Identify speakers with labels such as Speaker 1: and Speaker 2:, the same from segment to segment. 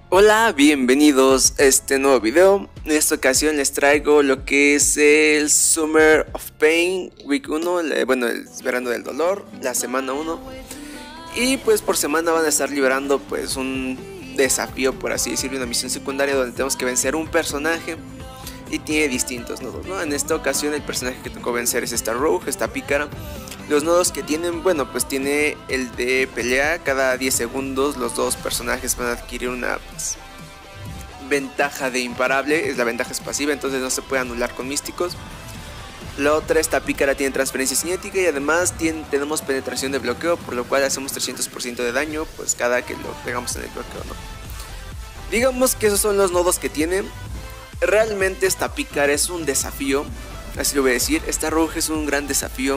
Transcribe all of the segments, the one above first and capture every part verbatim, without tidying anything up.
Speaker 1: Hola, bienvenidos a este nuevo video. En esta ocasión les traigo lo que es el Summer of Pain Week uno, bueno, el verano del dolor, la semana uno. Y pues por semana van a estar liberando pues un desafío, por así decirlo, una misión secundaria donde tenemos que vencer un personaje. Y tiene distintos nodos, ¿no? En esta ocasión el personaje que tengo que vencer es esta Rogue, esta pícara. Los nodos que tienen, bueno, pues tiene el de pelea. Cada diez segundos los dos personajes van a adquirir una pues, ventaja de imparable. Es la ventaja es pasiva, entonces no se puede anular con místicos. La otra, esta pícara, tiene transferencia cinética y además tiene, tenemos penetración de bloqueo, por lo cual hacemos trescientos por ciento de daño pues cada que lo pegamos en el bloqueo, ¿no? Digamos que esos son los nodos que tiene. Realmente esta pícara es un desafío, así lo voy a decir. Esta Rogue es un gran desafío.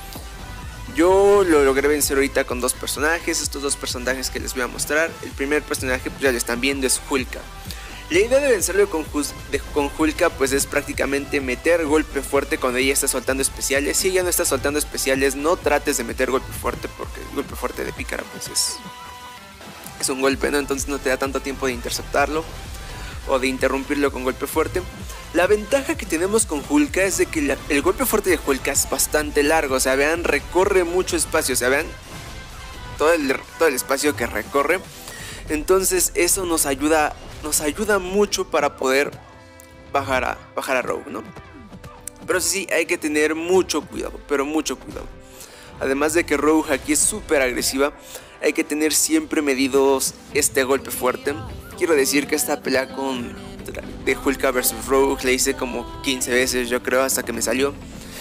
Speaker 1: Yo lo logré vencer ahorita con dos personajes, estos dos personajes que les voy a mostrar. El primer personaje, pues ya lo están viendo, es Hulka. La idea de vencerlo con, de, con Hulka pues es prácticamente meter golpe fuerte cuando ella está soltando especiales. Si ella no está soltando especiales, no trates de meter golpe fuerte, porque el golpe fuerte de pícara pues es, es un golpe, ¿no? Entonces no te da tanto tiempo de interceptarlo o de interrumpirlo con golpe fuerte. La ventaja que tenemos con Hulka es de que la, el golpe fuerte de Hulka es bastante largo. O sea, vean, recorre mucho espacio. O sea, vean todo el, todo el espacio que recorre. Entonces eso nos ayuda, nos ayuda mucho para poder bajar a, bajar a Rogue, ¿no? Pero sí, hay que tener mucho cuidado, pero mucho cuidado. Además de que Rogue aquí es súper agresiva, hay que tener siempre medidos este golpe fuerte. Quiero decir que esta pelea con de Hulka versus Rogue la hice como quince veces, yo creo, hasta que me salió.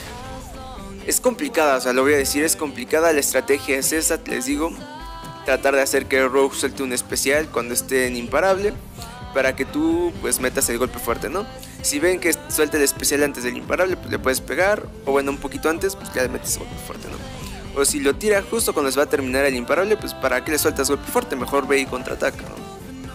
Speaker 1: Es complicada, o sea, lo voy a decir, es complicada. La estrategia es esa, les digo. Tratar de hacer que Rogue suelte un especial cuando esté en imparable, para que tú pues metas el golpe fuerte, ¿no? Si ven que suelta el especial antes del imparable, pues le puedes pegar. O bueno, un poquito antes, pues ya le metes golpe fuerte, ¿no? O si lo tira justo cuando se va a terminar el imparable, pues para qué le sueltas golpe fuerte, mejor ve y contraataca, ¿no?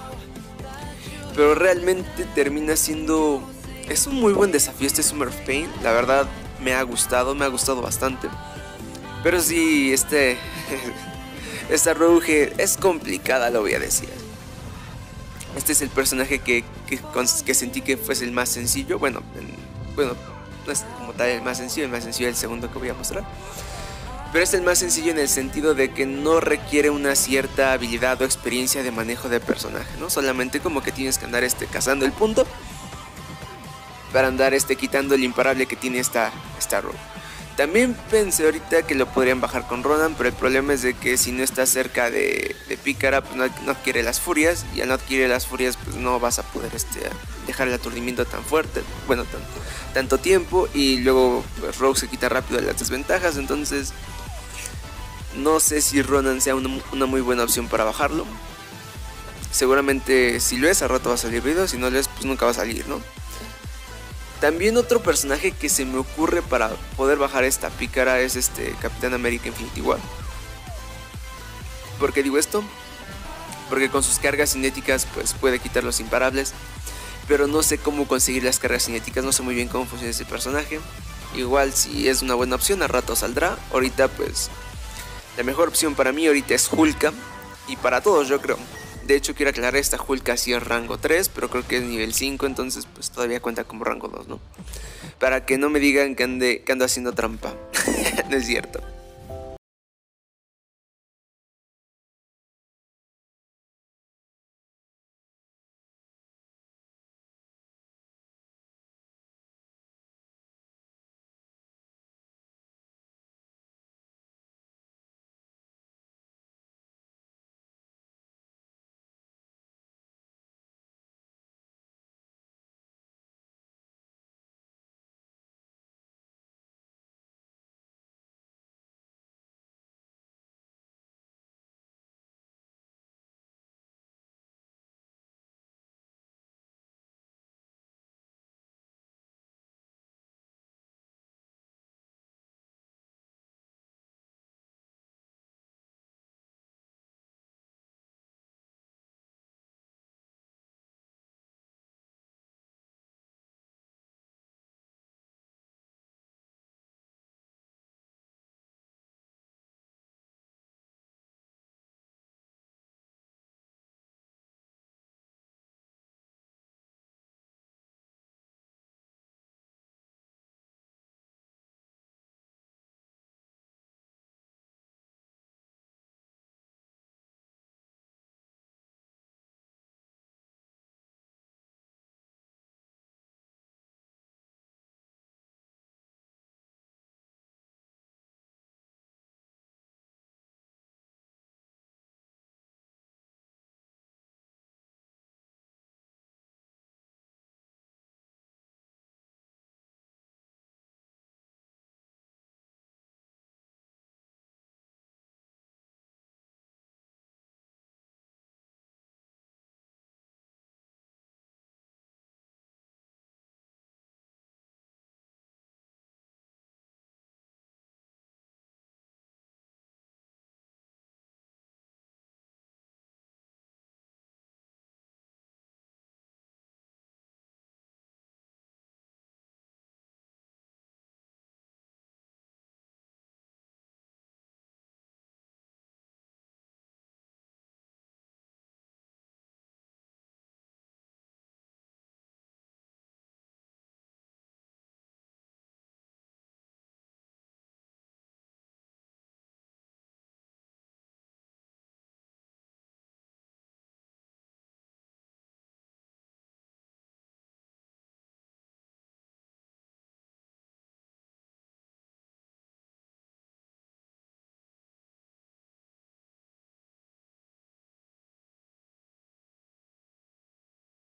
Speaker 1: Pero realmente termina siendo... Es un muy buen desafío este Summer of Pain. La verdad me ha gustado, me ha gustado bastante. Pero sí, este... esta Rogue es complicada, lo voy a decir. Este es el personaje que, que, que sentí que fuese el más sencillo. Bueno, en, bueno, no es como tal el más sencillo, el más sencillo es el segundo que voy a mostrar. Pero es el más sencillo en el sentido de que no requiere una cierta habilidad o experiencia de manejo de personaje, ¿no? Solamente como que tienes que andar este, cazando el punto para andar este, quitando el imparable que tiene esta, esta Rogue. También pensé ahorita que lo podrían bajar con Ronan, pero el problema es de que si no estás cerca de, de pícara, pues no, no adquiere las furias, y al no adquirir las furias, pues no vas a poder este, dejar el aturdimiento tan fuerte, bueno, tan, tanto tiempo, y luego pues, Rogue se quita rápido de las desventajas. Entonces no sé si Ronan sea una, una muy buena opción para bajarlo. Seguramente si lo es, a rato va a salir video, si no lo es, pues nunca va a salir, ¿no? También otro personaje que se me ocurre para poder bajar esta pícara es este Capitán América Infinity War. ¿Por qué digo esto? Porque con sus cargas cinéticas pues puede quitar los imparables, pero no sé cómo conseguir las cargas cinéticas, no sé muy bien cómo funciona ese personaje. Igual si es una buena opción, a rato saldrá. Ahorita pues la mejor opción para mí ahorita es Hulka, y para todos yo creo. De hecho quiero aclarar, esta Hulka sí es rango tres, pero creo que es nivel cinco, entonces pues todavía cuenta como rango dos, ¿no? Para que no me digan que, ande, que ando haciendo trampa. No es cierto.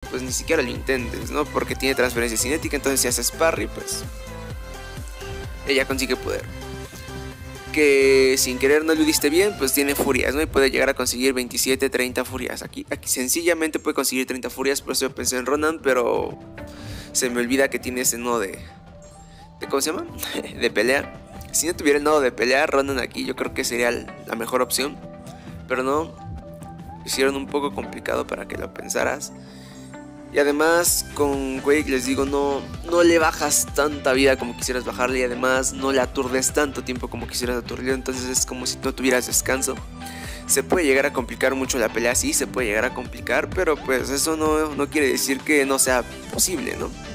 Speaker 1: pues ni siquiera lo intentes, ¿no? Porque tiene transferencia cinética, entonces si haces parry, pues ella consigue poder. Que sin querer no lo diste bien, pues tiene furias, ¿no? Y puede llegar a conseguir veintisiete, treinta furias. Aquí, aquí sencillamente puede conseguir treinta furias, por eso yo pensé en Ronan, pero se me olvida que tiene ese nodo de, de ¿cómo se llama? de pelea. Si no tuviera el nodo de pelea, Ronan aquí yo creo que sería la mejor opción. Pero no, hicieron un poco complicado para que lo pensaras. Y además con Quake les digo, no, no le bajas tanta vida como quisieras bajarle. Y además no le aturdes tanto tiempo como quisieras aturdirlo. Entonces es como si no tuvieras descanso. Se puede llegar a complicar mucho la pelea, sí, se puede llegar a complicar. Pero pues eso no, no quiere decir que no sea posible, ¿no?